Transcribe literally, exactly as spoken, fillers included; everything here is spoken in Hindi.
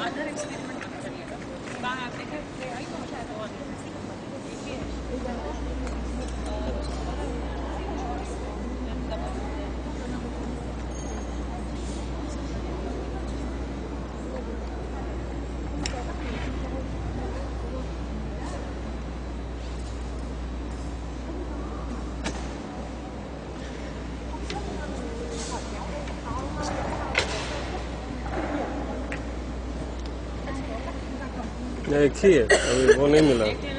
अदर एक्सपेरिमेंट करिएगा। कहाँ आप देखें आई तो शायद वो एक ही है, अभी वो नहीं मिला।